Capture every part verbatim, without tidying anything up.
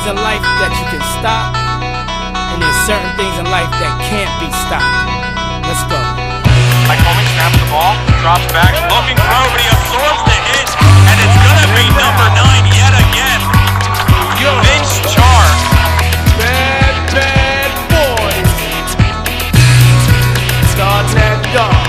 in life that you can stop, and there's certain things in life that can't be stopped. Let's go. Mike Holman snaps the ball, drops back, looking through, but he absorbs the hit, and it's gonna be number nine yet again. Vince Char. Bad, bad boys. Start that dog.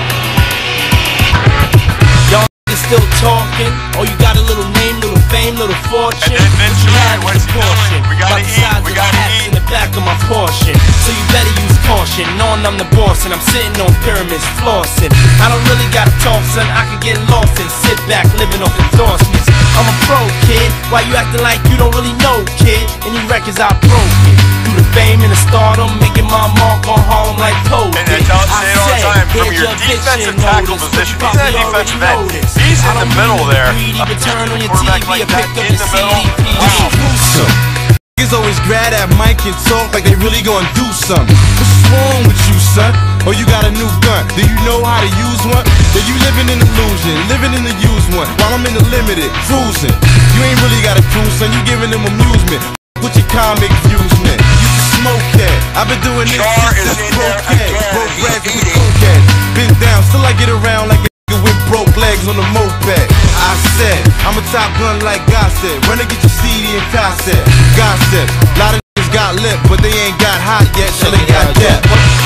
Y'all niggas still talking? Oh, you got a little name, little fame, little fortune. And then Vince you Char, have what's he portion. doing? We gotta About the eat, size we of gotta hats eat. in the back of my portion. So you better use caution, knowing I'm the boss and I'm sitting on pyramids flossing. I don't really gotta talk, son, I can get lost and sit back living off endorsements. I'm a pro, kid, why you acting like you don't really know, kid? And you records I broke it. Through the fame and the stardom, making my mark on Harlem like Pope. And I tell say it all the time, from your defensive tackle position, he's not a defensive end. He's in the middle there. Quarterback like that in the middle. Wow. Niggas always grab that mic and talk like they really gonna do something. What's wrong with you, son? Oh, you got a new gun. Do you know how to use one? Then you living in illusion, living in the used one, while I'm in the limited, cruising. You ain't really got a cruise, son. You giving them amusement. With your comic views, man. You can smoke that. I've been doing this Char since is in broke there head, again. broke He's rags with eating. cokehead. Been down, still I get around like a nigga with broke legs on a moped. I said, I'm a top gun like God said. Run and get your C D and cassette. Gossip. Lot of niggas got lip, but they ain't got hot yet, so they got depth.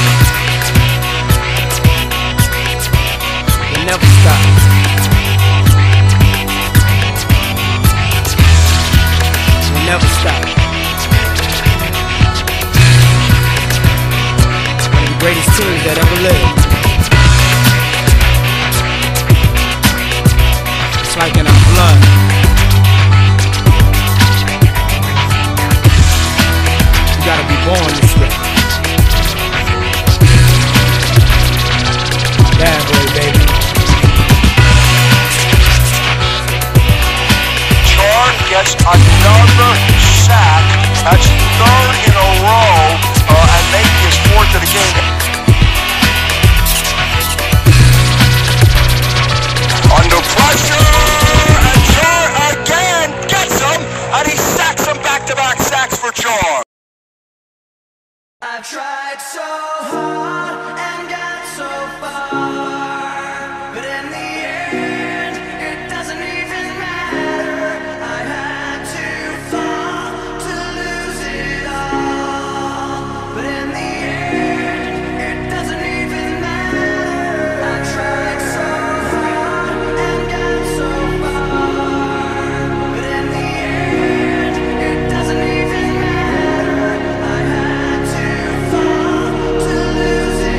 We'll never stop. We'll never stop. One of the greatest teams that ever lived. It's like in our blood. You gotta be born this way. Bad boy, baby. Char gets another sack. That's third in a row, uh, and maybe his fourth of the game. Under pressure, and Char again gets him, and he sacks him back-to-back sacks for Char. I've tried so hard and got so far, but in the end, it doesn't even matter. I had to fall to lose it all, but in the end, it doesn't even matter. I tried so hard and got so far, but in the end, it doesn't even matter. I had to fall to lose it.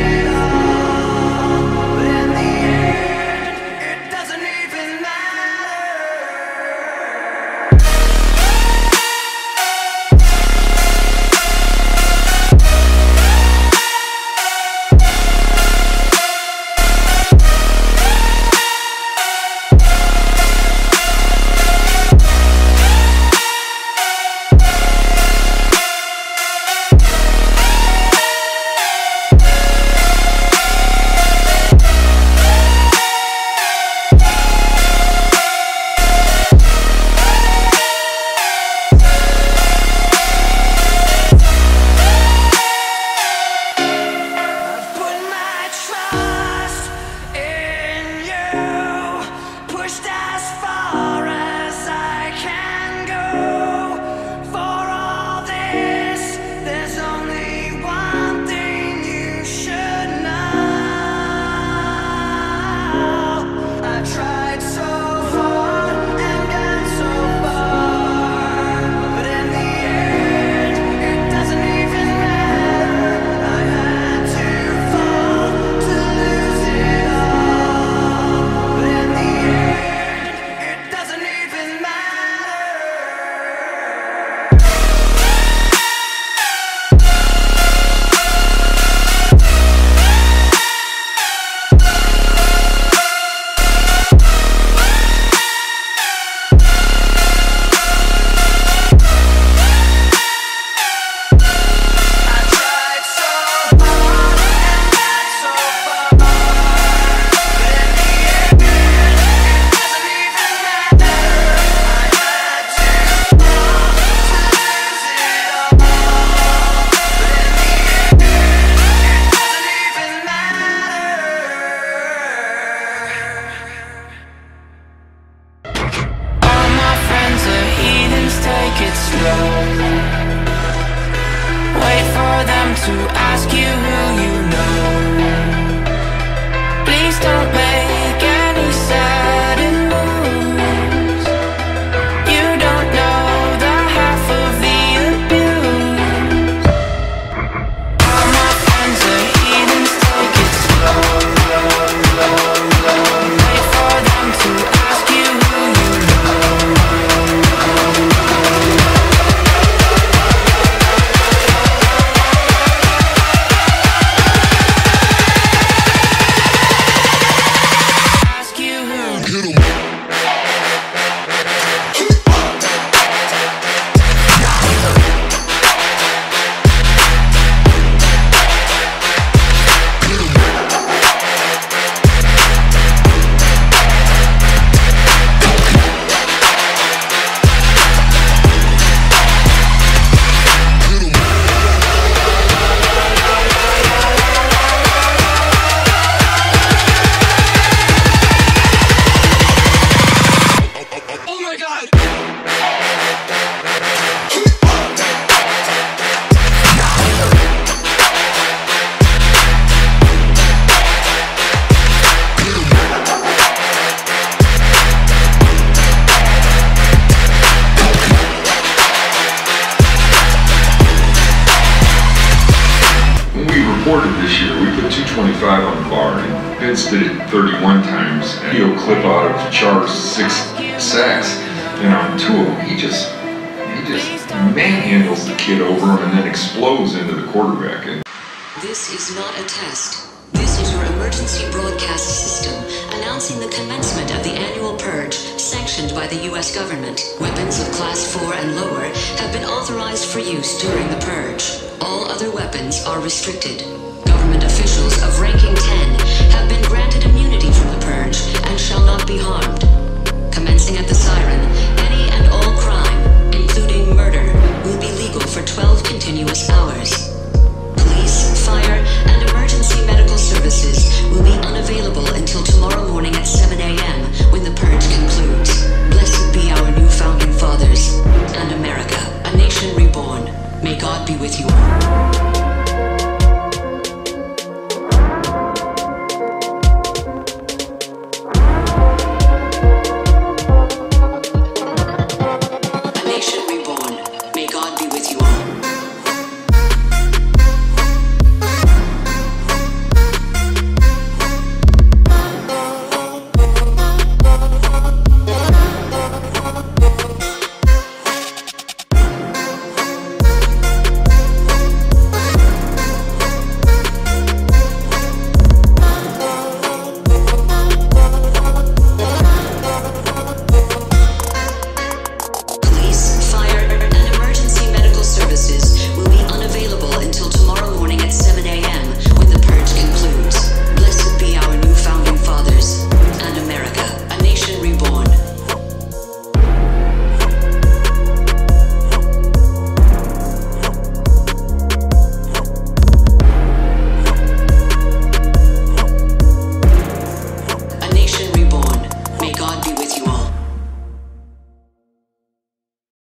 reported this year, we put two twenty-five on the bar, and Vince did it thirty-one times. And video clip out of Char's six sacks, and on two of them, he just, he just manhandles the kid over him and then explodes into the quarterback. And this is not a test. This is your emergency broadcast system announcing the commencement of the annual purge sanctioned by the U S government. Weapons of class four and lower have been authorized for use during the purge. All other weapons are restricted. Government officials of ranking ten have been granted immunity from the purge and shall not be harmed. Commencing at the siren, any and all crime, including murder, will be legal for twelve continuous hours.